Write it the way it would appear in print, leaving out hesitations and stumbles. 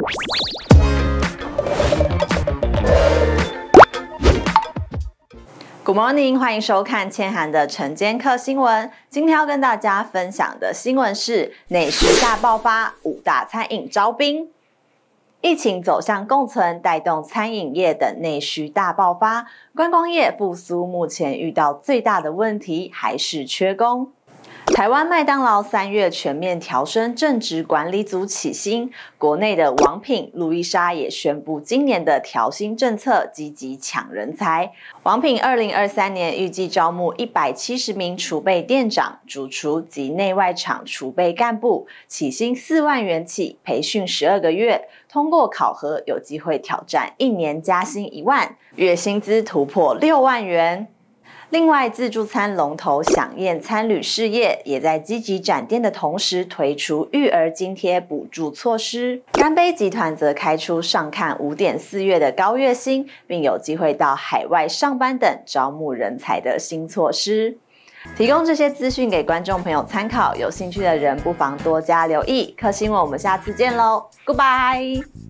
Good morning， 欢迎收看千涵的晨间课新闻。今天要跟大家分享的新闻是内需大爆发，5大餐饮招兵。疫情走向共存，带动餐饮业等内需大爆发。观光业复苏目前遇到最大的问题还是缺工。台湾麦当劳3月全面调升正职管理组起薪，国内的王品、路易莎也宣布今年的调薪政策，积极抢人才。王品2023年预计招募170名储备店长、主厨及内外场储备干部，起薪4万元起，培训12个月，通过考核有机会挑战1年加薪1万，月薪资突破6万元。另外，自助餐龙头享宴餐旅事业也在积极展店的同时，推出育儿津贴补助措施。干杯集团则开出上看5.4月的高月薪，并有机会到海外上班等招募人才的新措施。提供这些资讯给观众朋友参考，有兴趣的人不妨多加留意。课新闻，我们下次见喽 ，Goodbye。